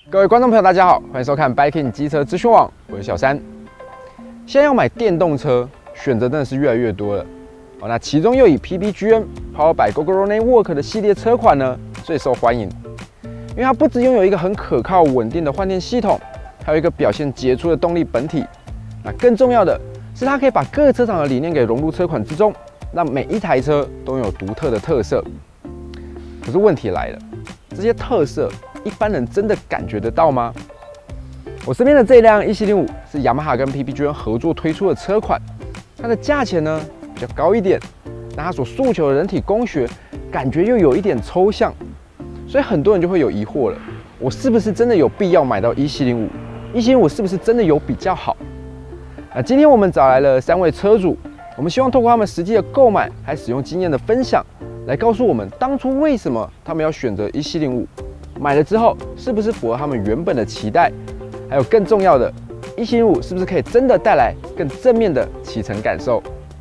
各位观众朋友，大家好，欢迎收看 Biking 机车资讯网，我是小三。现在要买电动车，选择真的是越来越多了。那其中又以 PPGN Powered by Gogoro Network 的系列车款呢最受欢迎，因为它不只拥有一个很可靠稳定的换电系统，还有一个表现杰出的动力本体。那更重要的是，它可以把各车厂的理念给融入车款之中，让每一台车都有独特的特色。可是问题来了，这些特色一般人真的感觉得到吗？我身边的这一辆1705是雅马哈跟 PPGN 合作推出的车款，它的价钱呢比较高一点，但它所诉求的人体工学感觉又有一点抽象，所以很多人就会有疑惑了：我是不是真的有必要买到1705？1705是不是真的有比较好？那今天我们找来了3位车主，我们希望透过他们实际的购买还使用经验的分享，来告诉我们当初为什么他们要选择1705。买了之后是不是符合他们原本的期待？还有更重要的，1705是不是可以真的带来更正面的骑乘感受？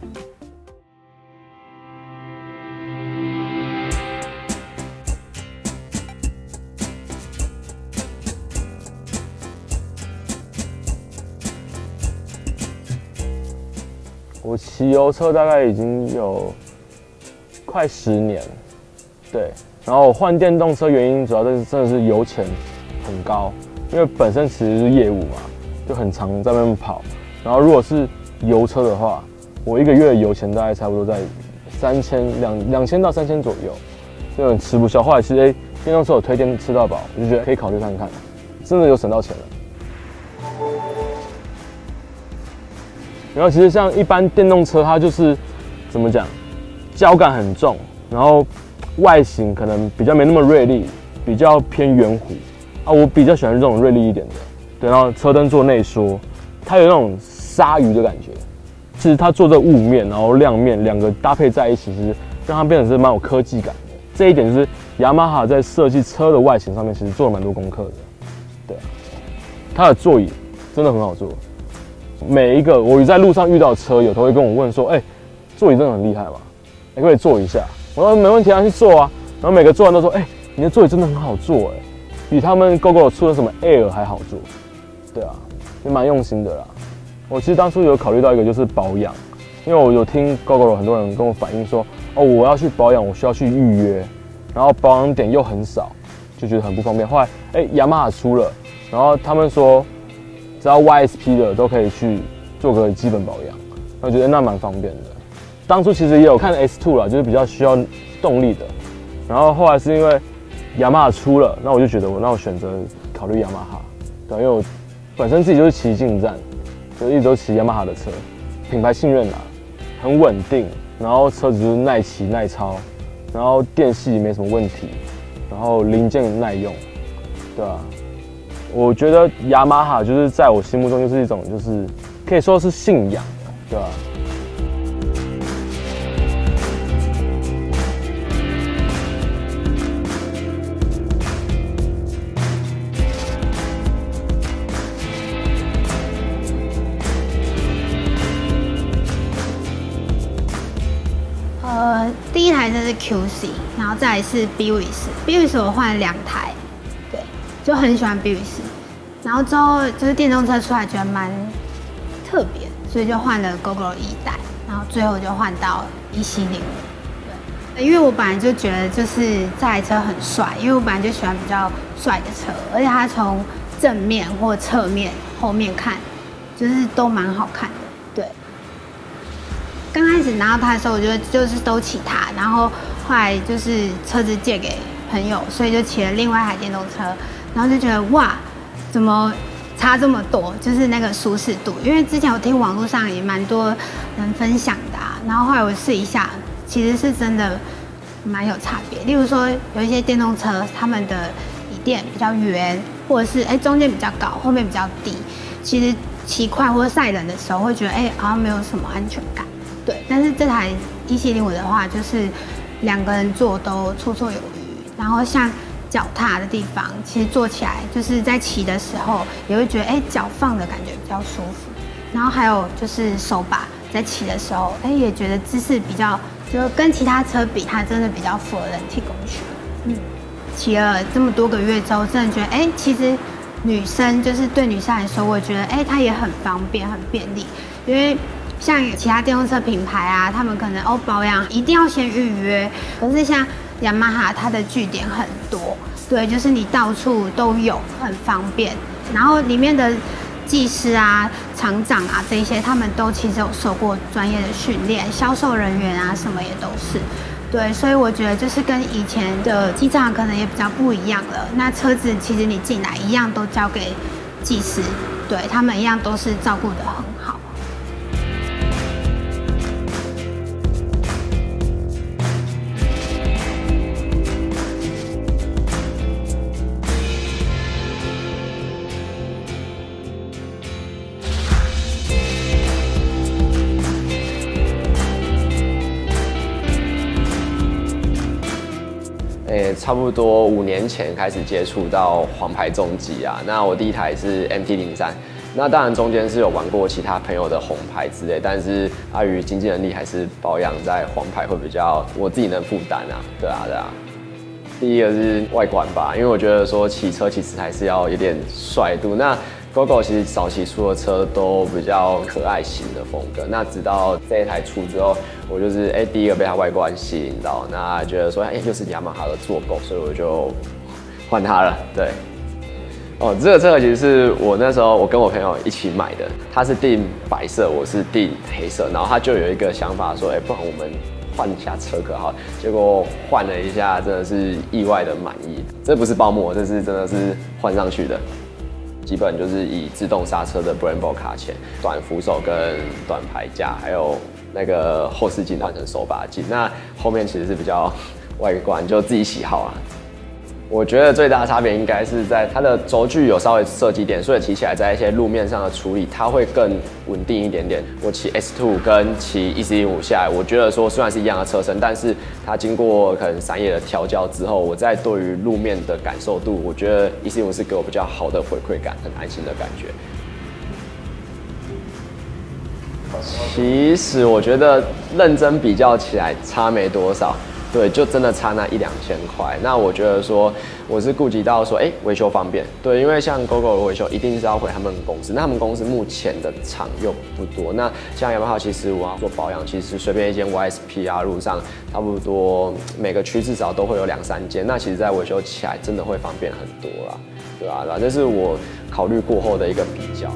我骑油车大概已经有快10年，对。然后我换电动车原因主要真的是油钱很高，因为本身其实是业务嘛，就很常在那边跑。然后如果是油车的话，我1个月的油钱大概差不多在2000到3000左右，就很吃不消。后来其实电动车有推荐吃到饱，我就觉得可以考虑看看，真的有省到钱了。然后其实像一般电动车，它就是怎么讲，胶感很重，然后外形可能比较没那么锐利，比较偏圆弧啊。我比较喜欢这种锐利一点的，对。然后车灯做内缩，它有那种鲨鱼的感觉。其实它做这个雾面，然后亮面两个搭配在一起，其实让它变成是蛮有科技感的。这一点就是雅马哈在设计车的外形上面，其实做了蛮多功课的。对，它的座椅真的很好坐。每一个我在路上遇到的车友都会跟我问说：“座椅真的很厉害吗？可不可以坐一下？”我说：“没问题啊，去坐啊。”然后每个坐完都说：“你的座椅真的很好坐，比他们 Gogoro 出的什么 Air 还好坐。”对啊，也蛮用心的啦。我其实当初有考虑到一个就是保养，因为我有听 Gogoro 很多人跟我反映说：“我要去保养，我需要去预约，然后保养点又很少，就觉得很不方便。”后来雅马哈出了，然后他们说只要 YSP 的都可以去做个基本保养，我觉得那蛮方便的。当初其实也有看 S2 啦，就是比较需要动力的，然后后来是因为雅马哈出了，那我就觉得我选择考虑雅马哈，对，因为我本身自己就是骑进站，就一直都骑雅马哈的车，品牌信任啦，很稳定，然后车子就是耐骑耐操，然后电系没什么问题，然后零件耐用，对啊。我觉得雅马哈就是在我心目中就是一种就是可以说是信仰，对吧？ 第一台车是 QC， 然后再来是 Bewis 我换了2台，对，就很喜欢 Bewis。然后之后就是电动车出来，觉得蛮特别，所以就换了 Gogoro 1代，然后最后就换到1705。对，因为我本来就觉得就是这台车很帅，因为我本来就喜欢比较帅的车，而且它从正面或侧面、后面看，就是都蛮好看的。对，刚开始拿到它的时候，我觉得就是都骑它，然后后来就是车子借给朋友，所以就骑了另外一台电动车，然后就觉得哇，怎么差这么多？就是那个舒适度，因为之前我听网络上也蛮多人分享的然后后来我试一下，其实是真的蛮有差别。例如说，有一些电动车，他们的椅垫比较圆，或者是中间比较高，后面比较低，其实骑快或者晒冷的时候，会觉得好像没有什么安全感。对，但是这台1705的话，就是2个人坐都绰绰有余，然后像脚踏的地方，其实坐起来就是在骑的时候，也会觉得脚放的感觉比较舒服。然后还有就是手把在骑的时候，也觉得姿势比较，就跟其他车比，它真的比较符合人体工学。骑了这么多个月之后，真的觉得其实女生就是对女生来说，我觉得它也很方便、很便利，因为像其他电动车品牌啊，他们可能保养一定要先预约，可是像雅马哈它的据点很多，对，就是你到处都有，很方便。然后里面的技师啊、厂长啊这些，他们都其实有受过专业的训练，销售人员啊什么也都是。对，所以我觉得就是跟以前的机场可能也比较不一样了。那车子其实你进来一样都交给技师，对他们一样都是照顾得很好。 差不多5年前开始接触到黄牌重机啊。那我第一台是 MT-03，那当然中间是有玩过其他朋友的红牌之类，但是碍于经济能力，还是保养在黄牌会比较我自己能负担啊。对啊。第一个是外观吧，因为我觉得说骑车其实还是要有点帅度。那 GoGo 其实早期出的车都比较可爱型的风格，那直到这一台出之后，我就是第一个被它外观吸引到，那觉得说又是雅马哈的做工，所以我就换它了。对，这个车其实是我那时候我跟我朋友一起买的，他是订白色，我是订黑色，然后他就有一个想法说，不然我们换一下车壳好了，结果换了一下，真的是意外的满意。这不是包膜，这是真的是换上去的。基本就是以自动刹车的 Brembo 卡钳、短扶手跟短排架，还有那个后视镜换成手把镜。那后面其实是比较外观，就自己喜好啊。我觉得最大的差别应该是在它的轴距有稍微设计点，所以骑起来在一些路面上的处理，它会更稳定一点点。我骑 S2 跟骑EC05下来，我觉得说虽然是一样的车身，但是它经过可能3夜的调教之后，我在对于路面的感受度，我觉得 EC05是给我比较好的回馈感，很安心的感觉。其实我觉得认真比较起来差没多少。对，就真的差那1-2千块。那我觉得说，我是顾及到说，维修方便。对，因为像 GoGo 的维修一定是要回他们公司，那他们公司目前的厂又不多。那像雅马哈，其实我要做保养，其实随便一间 YSP 啊，路上差不多每个区至少都会有2-3间。那其实在维修起来真的会方便很多啦，对啊，这是我考虑过后的一个比较。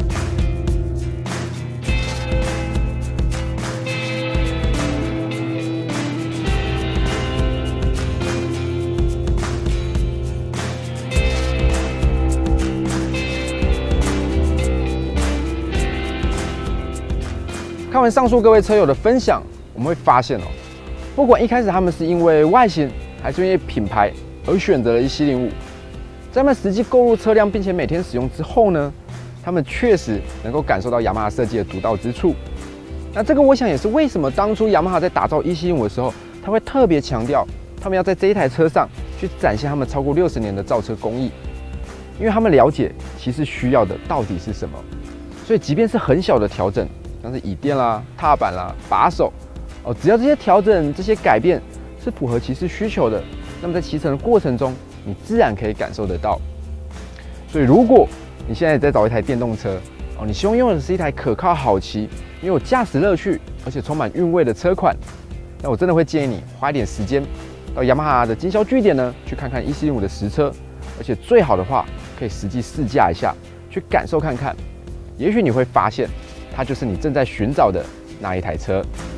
看完上述各位车友的分享，我们会发现不管一开始他们是因为外形还是因为品牌而选择了EC05，在他们实际购入车辆并且每天使用之后呢，他们确实能够感受到雅马哈设计的独到之处。那这个我想也是为什么当初雅马哈在打造EC05的时候，他会特别强调他们要在这一台车上去展现他们超过60年的造车工艺，因为他们了解其实需要的到底是什么，所以即便是很小的调整，像是椅垫啦、踏板啦、把手，只要这些调整、这些改变是符合骑士需求的，那么在骑乘的过程中，你自然可以感受得到。所以，如果你现在在找一台电动车，你希望拥有的是一台可靠、好骑、拥有驾驶乐趣，而且充满韵味的车款，那我真的会建议你花一点时间到雅马哈的经销据点呢，去看看EC05的实车，而且最好的话，可以实际试驾一下，去感受看看，也许你会发现。它就是你正在寻找的那一台车。